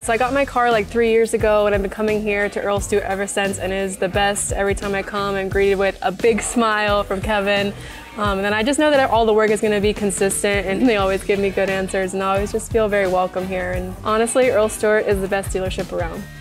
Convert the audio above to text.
So I got my car like 3 years ago, and I've been coming here to Earl Stewart ever since, and it is the best. Every time I come, I'm greeted with a big smile from Kevin. And then I just know that all the work is going to be consistent, and they always give me good answers, and I always just feel very welcome here. And honestly, Earl Stewart is the best dealership around.